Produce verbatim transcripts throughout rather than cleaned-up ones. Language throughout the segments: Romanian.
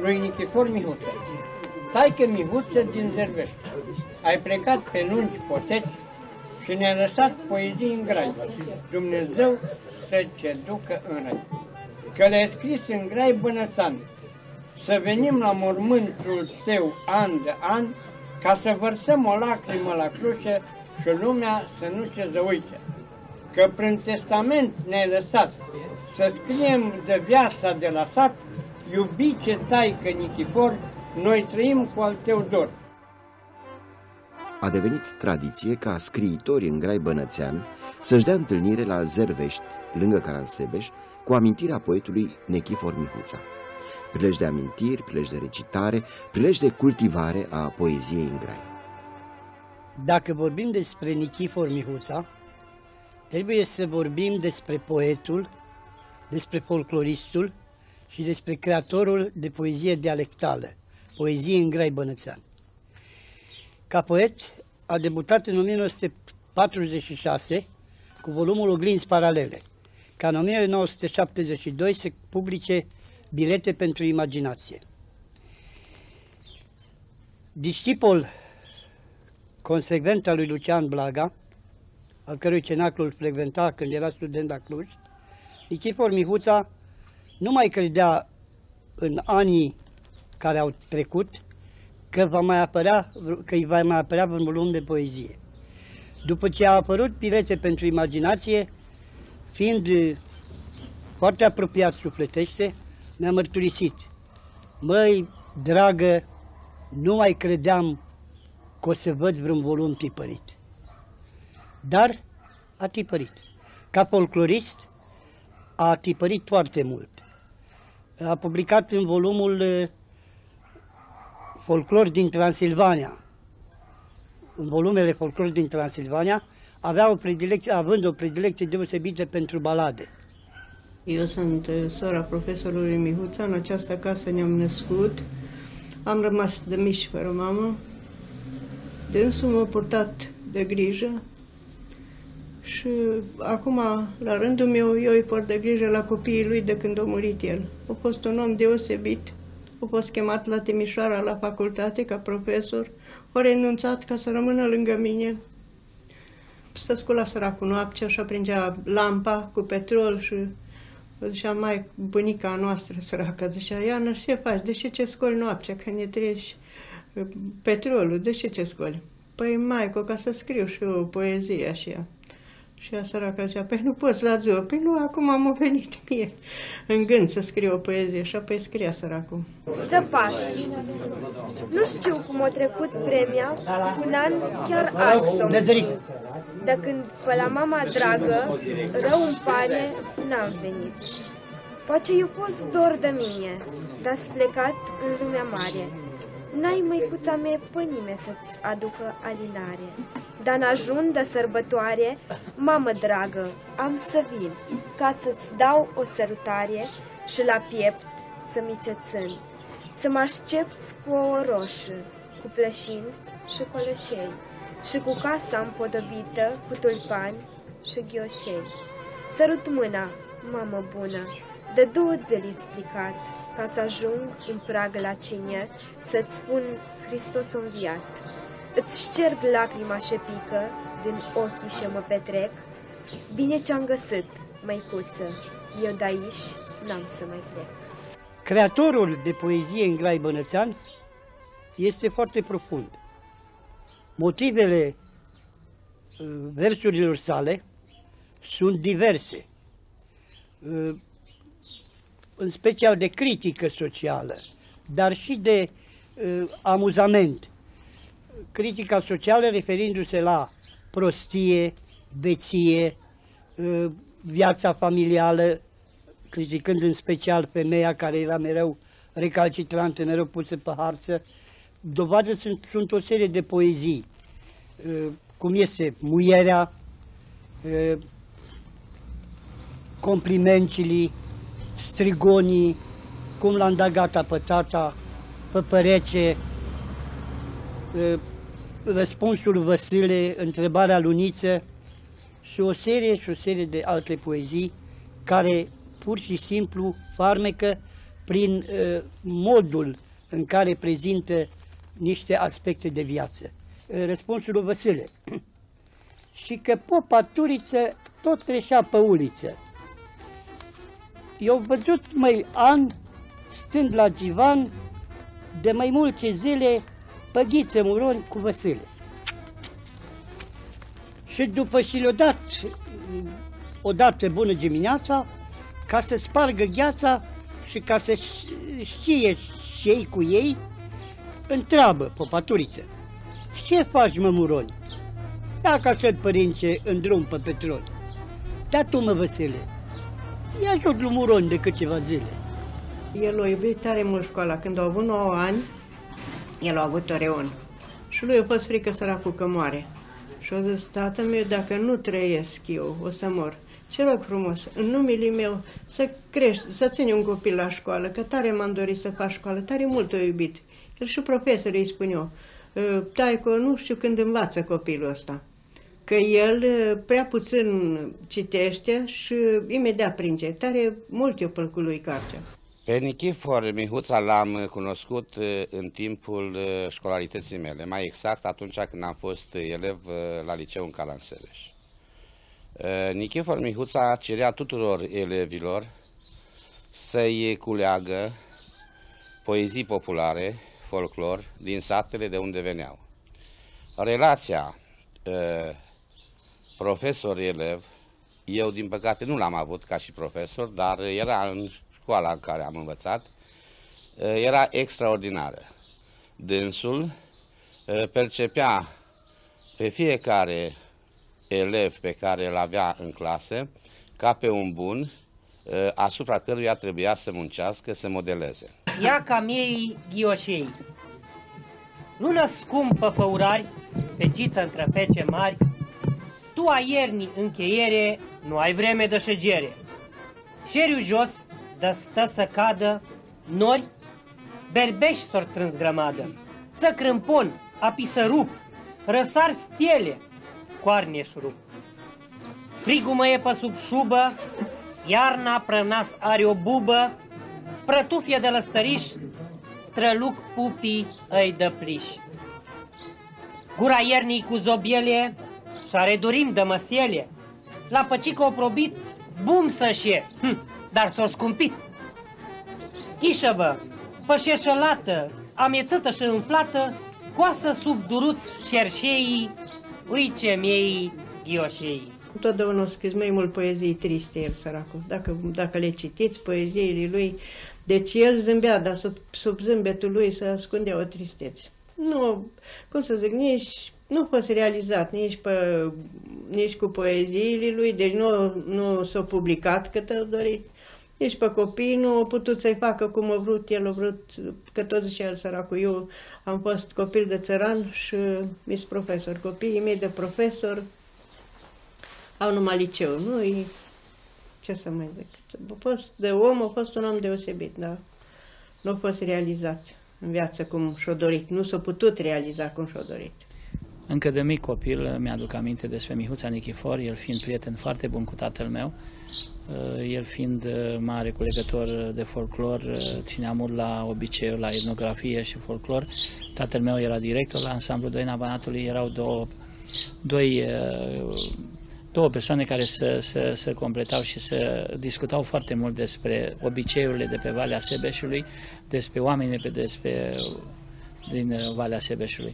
lui Nichifor Mihuță. Taică Mihuță din Zervești, ai plecat pe lungi poteci și ne-a lăsat poezii în grai. Dumnezeu să-ți ducă în rai. Că le-ai scris în grai Bănățan, să venim la mormântul tău an de an, ca să vărsăm o lacrimă la cruce și lumea să nu se zăuite. Că prin testament ne-ai lăsat să scriem de viața de la sat, iubice taică Nichifor, noi trăim cu al tău dor. A devenit tradiție ca scriitorii în grai bănățean să-și dea întâlnire la Zervești, lângă Caransebeș, cu amintirea poetului Nichifor Mihuța. Prilej de amintiri, prilej de recitare, prilej de cultivare a poeziei în grai. Dacă vorbim despre Nichifor Mihuța, trebuie să vorbim despre poetul, despre folcloristul și despre creatorul de poezie dialectală, poezie în grai bănățean. Ca poet a debutat în o mie nouă sute patruzeci și șase cu volumul Oglinzi Paralele, ca în o mie nouă sute șaptezeci și doi se publice Bilete pentru imaginație. Discipol consecvent al lui Lucian Blaga, al cărui cenaclu îl frecventa când era student la Cluj, Nichifor Mihuța nu mai credea în anii care au trecut că, va mai apărea, că îi va mai apărea un volum de poezie. După ce a apărut Bilete pentru imaginație, fiind foarte apropiat sufletește, mi-a mărturisit: măi, dragă, nu mai credeam că o să văd vreun volum tipărit. Dar a tipărit. Ca folclorist a tipărit foarte mult. A publicat în volumul Folclor din Transilvania, în volumele Folclor din Transilvania, avea o predilecție, având o predilecție deosebită pentru balade. Eu sunt sora profesorului Mihuța, în această casă ne-am născut, am rămas de mici fără mamă, dânsul m-a purtat de grijă și acum, la rândul meu, eu îi port de grijă la copiii lui de când a murit el. A fost un om deosebit, a fost chemat la Timișoara la facultate ca profesor, a renunțat ca să rămână lângă mine. Se scula săracul noaptea și aprindea lampa cu petrol și zicea, mai bunica noastră săracă, zicea, Iana, ce faci? De ce ce scoli noaptea când ne treci petrolul? De ce ce scoli? Păi, maico, ca să scriu și eu poezie așa. Și a săracă zicea, păi nu poți la ziua. Păi nu, acum am venit mie în gând să scriu o poezie. Și apoi scria săracul. De Paști. Nu știu cum a trecut vremea, un an chiar azi s-o de când pe la mama dragă, rău îmi pare, n-am venit. Poate i-a fost dor de mine, dar-s plecat în lumea mare. N-ai, măicuța mea, pe nimeni să-ți aducă alinare. Dar n-ajung de sărbătoare, mamă dragă, am să vin, ca să-ți dau o sărutare și la piept să-mi cețân, să mă aștepți cu o roșă, cu plășinți și colășei, și cu casa împodobită cu tulpani și ghioșei. Sărut mâna, mamă bună, de două zile explicat, ca să ajung în prag la cine, să-ți spun Hristos înviat. Îți șterg lacrima și pică din ochii și mă petrec. Bine ce-am găsit, măicuță, eu de aici n-am să mai plec. Creatorul de poezie în grai bănățean este foarte profund. Motivele versurilor sale sunt diverse, în special de critică socială, dar și de amuzament. Critica socială referindu-se la prostie, beție, viața familială, criticând în special femeia care era mereu recalcitrantă, mereu pusă pe harță. Dovadă sunt, sunt o serie de poezii, cum este Muierea, Complimentili, Strigonii, Cum l-a îndagata pe tata, Păpărece, Răspunsul Văsile, Întrebarea Luniță și o serie și o serie de alte poezii care pur și simplu farmecă prin uh, modul în care prezintă niște aspecte de viață. Uh, răspunsul lui Vasile. Și că popa Turiță tot trecea pe uliță. Eu văzut mai an, stând la divan, de mai multe zile, păghiță Muroni cu Vasile. Și după și le-a dat o dată bună dimineața, ca să spargă gheața și ca să știe și ei cu ei, întreabă popa Turiță: ce faci, mă, Muroni? Ia ca să-l părince în drum pe petrol. Dar tu, mă, Vasile, ia ajut lui Muroni de câteva zile. El a iubit tare mult școala. Când a avut nouă ani, el a avut Oreon. Și lui a fost frică săracul că moare. Și a zis: tată meu, dacă nu trăiesc eu, o să mor. Ce rog frumos, în numele meu, să crești, să ține un copil la școală, că tare m-am dorit să fac școală, tare mult o iubit. El și profesorii îi spun eu: taică, nu știu când învață copilul ăsta. Că el prea puțin citește și imediat pringe. Tare mult eu plăcut lui Carcea. Pe Nichifor Mihuța l-am cunoscut în timpul școlarității mele, mai exact atunci când am fost elev la liceu în Calansebeș. Nichifor Mihuța cerea tuturor elevilor să-i culeagă poezii populare, folclor, din satele de unde veneau. Relația profesor-elev, eu din păcate nu l-am avut ca și profesor, dar era în școala în care am învățat, era extraordinară. Dânsul percepea pe fiecare elev pe care îl avea în clasă ca pe un bun asupra căruia trebuia să muncească, să modeleze. Ia ca miei ghioșei, nu născum pe făurari, pe giță între fece mari, tu a iernii încheiere, nu ai vreme de șegere. Șeriu jos, de stă să cadă, nori, berbeși s-or strâns grămadă, să crâmpon, api să rup, răsar stele, coarne șurup. Frigul mă e pe sub șubă, iarna prănas are o bubă, prătufie de lăstăriș, străluc pupii îi dă pliș. Gura iernii cu zobiele și-are durim de măsiele, la păcică o probit, bum să-și hm, dar s-o scumpit. Ișăvă, pășeșălată, amețătă și înflată, coasă sub duruț șerșeii, uice miei ghioșei. Totdeauna a scris mai mult poezii triste el, săracul. Dacă, dacă le citiți, poeziile lui, deci el zâmbea, dar sub, sub zâmbetul lui se ascundea o tristețe. Nu, cum să zic, nici, nu a fost realizat nici, pe, nici cu poeziile lui, deci nu, nu s-a publicat cât a dorit. Nici pe copii nu a putut să-i facă cum a vrut, el a vrut, că tot zicea el, săracul, eu am fost copil de țăran și mis profesor. Copiii mei de profesor au numai liceu, nu e, ce să mai zic, a fost de om, a fost un om deosebit, dar nu a fost realizat în viață cum și-a dorit, nu s-a putut realiza cum și-a dorit. Încă de mic copil mi-aduc aminte despre Mihuța Nichifor, el fiind prieten foarte bun cu tatăl meu, el fiind mare culegător de folclor, ținea mult la obiceiuri, la etnografie și folclor. Tatăl meu era director la Ansamblul Doina Banatului, erau două, doi, două persoane care se, se, se completau și se discutau foarte mult despre obiceiurile de pe Valea Sebeșului, despre oamenii pe despre, din Valea Sebeșului.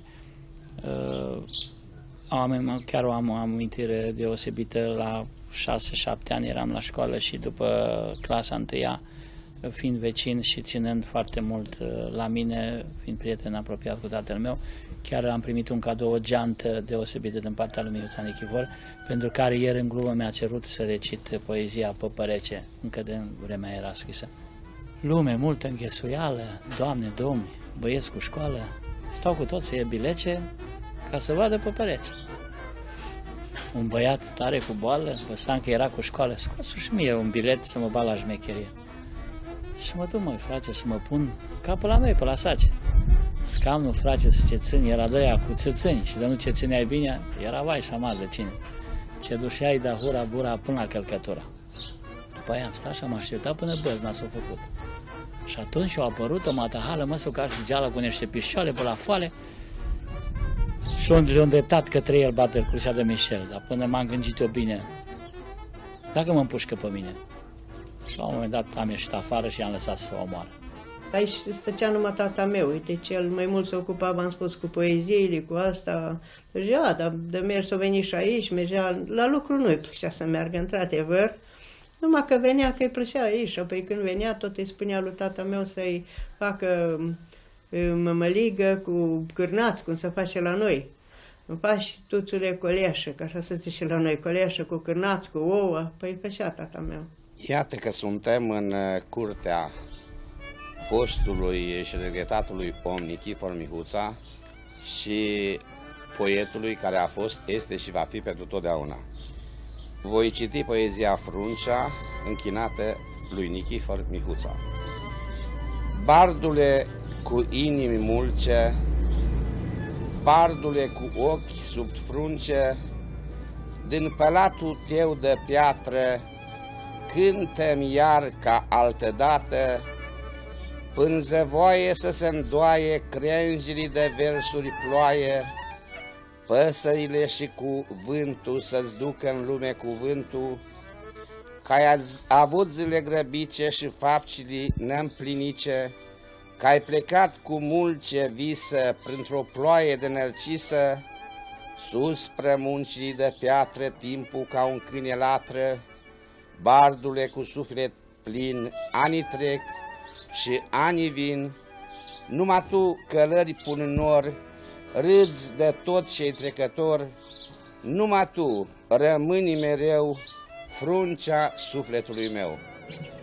Am, chiar am o amintire deosebită, la șase șapte ani eram la școală și după clasa întâia, fiind vecin și ținând foarte mult la mine, fiind prieten apropiat cu tatăl meu, chiar am primit un cadou, o geantă deosebită din partea lui Mihuța Nichifor, pentru care ieri în glumă mi-a cerut să recit poezia Păpărece, încă de vremea era scrisă. Lume multă înghesuială, Doamne, domni, băieți cu școală, stau cu toți să iei bilece ca să vadă Păpărece. Un băiat tare cu boală, văstam că era cu școală, scoasu și mie un bilet să mă bat la șmecherie. Și mă duc, măi, frate, să mă pun capul la mei, pe la sace. Scaunul, frate, să ce țâni, era de aia cu țățâni și de nu ce țineai bine, era vai și amar de cine. Ce dușeai de hura bura până la călcătura. După aia am stat și am așteptat până băzna s-a făcut. Și atunci a apărut o matahală, mă, ca și geală cu niște pișoale pe la foale și l-a îndreptat către el Bater Crucea de Michel, dar până m-am gândit eu bine, dacă mă împușcă pe mine. Și la un moment dat am ieșit afară și am lăsat să o omoară. Aici stăcea numai tata meu, uite, cel mai mult se ocupa, v-am spus, cu poeziile, cu asta. Mergea, dar de mers o veni și aici, mergea, la lucru nu-i plăcea să meargă, într-adevăr. Numai că venea, că îi plăcea aici, apoi când venea, tot îi spunea lui tata meu să-i facă mămăligă cu cârnați, cum se face la noi. Îmi faci tuțule coleașă, că așa se zice la noi, coleașă cu cârnați, cu ouă, păi făcea tata meu. Iată că suntem în curtea fostului și regretatului om Nichifor Mihuța și poetului care a fost, este și va fi pentru totdeauna. Voi citi poezia Fruncea, închinată lui Nichifor Mihuța. Bardule cu inimi mulce, bardule cu ochi sub frunce, din pălatul tău de piatră, cântă-mi iar ca altădată, până voie să se îndoaie crenjii de versuri ploaie, păsările și cu vântul să-ți ducă în lume cuvântul, că ai avut zile grăbice și fapcile neîmplinice, că ai plecat cu mulce visă printr-o ploaie de nărcisă, sus spre muncii de piatră timpul ca un câine latră, bardule cu suflet plin, anii trec și anii vin, numai tu călări pun în nor, râzi de tot ce-i trecător, numai tu rămâni mereu fruncea sufletului meu.